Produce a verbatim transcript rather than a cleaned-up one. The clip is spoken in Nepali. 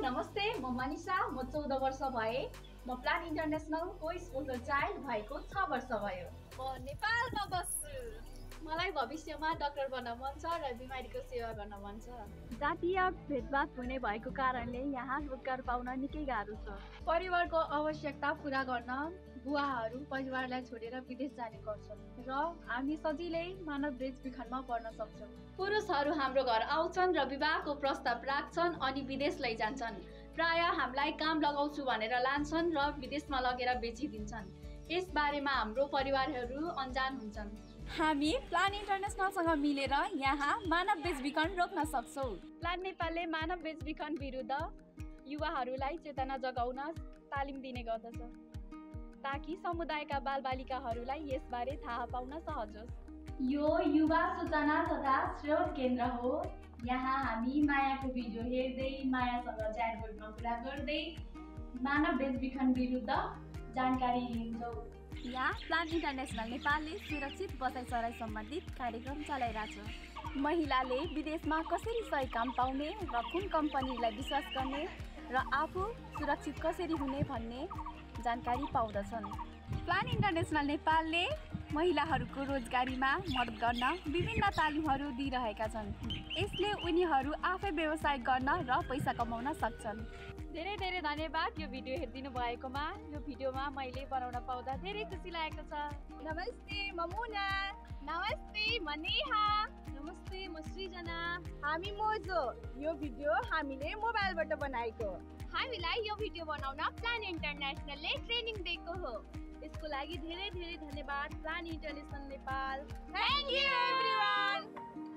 नमस्ते, म मनिषा, म चौध वर्ष भए। म प्लान इन्टरनेसनलको स्पोन्सर चाइल्ड भएको छ वर्ष भयो। म नेपालमा बस्छु। मलाई भविष्यमा डाक्टर बन्न मन छ र बिमारीको सेवा गर्न मन छ। जातीय भेदभाव हुने भएको कारणले यहाँ रोजगार पाउन निकै गाह्रो छ। परिवारको आवश्यकता पूरा गर्न बुवाहरू परिवारलाई छोडेर विदेश जाने गर्छन् र हामी सजिलै मानव बेचबिखनमा पर्न सक्छौँ। पुरुषहरू हाम्रो घर आउँछन् र विवाहको प्रस्ताव राख्छन् अनि विदेश लैजान्छन्। प्राय हामीलाई काम लगाउँछु भनेर लान्छन् र विदेशमा लगेर बेचिदिन्छन्। यस बारेमा हाम्रो परिवारहरू अनजान हुन्छन्। हामी प्लान इन्टरनेसनलसँग मिलेर यहाँ मानव बेचबिखन रोक्न सक्छौँ। प्लान नेपालले मानव बेचबिखन विरुद्ध युवाहरूलाई चेतना जगाउन तालिम दिने गर्दछ ताकि समुदायका बालबालिकाहरूलाई यसबारे थाहा पाउन सहज होस्। यो युवा सूचना तथा स्रोत केन्द्र हो। यहाँ हामी मायाको भिडियो हेर्दै मायासँग च्याटबोटमा कुरा गर्दै मानव बेचबिखन विरुद्ध जानकारी लिन्छौँ। यहाँ प्लान इन्टरनेसनल नेपालले सुरक्षित बसाइसराई सम्बन्धित कार्यक्रम चलाइरहेछ। महिलाले विदेशमा कसरी सही काम पाउने र कुन कम्पनीलाई विश्वास गर्ने र आफू सुरक्षित कसरी हुने भन्ने जानकारी पाउँदछन्। प्लान इन्टरनेसनल नेपालले महिलाहरूको रोजगारीमा मद्दत गर्न विभिन्न तालिमहरू दिइरहेका छन्। यसले उनीहरू आफै व्यवसाय गर्न र पैसा कमाउन सक्छन्। धेरै धेरै धन्यवाद यो भिडियो हेरिदिनु भएकोमा। यो भिडियोमा मैले बनाउन पाउँदा धेरै खुसी लागेको छ। नमस्ते म मुना। नमस्ते म नेहा। नमस्ते म सृजना। हामी मोजो। यो भिडियो हामीले मोबाइलबाट बनाएको। हामीलाई यो भिडियो बनाउन प्लान इन्टरनेसनलले ट्रेनिङ दिएको हो। यसको लागि धेरै धेरै धन्यवाद plan international Nepal. Thank you everyone.